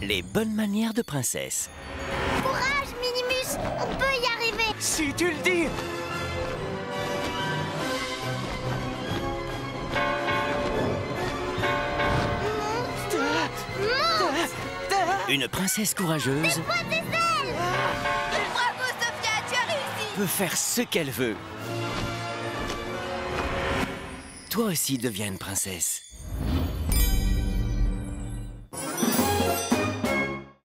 Les bonnes manières de princesse. Courage, Minimus, on peut y arriver. Si tu le dis. Une princesse courageuse Déploie tes ailes. Bravo, Sophia, tu as réussi! peut faire ce qu'elle veut. Toi aussi deviens une princesse.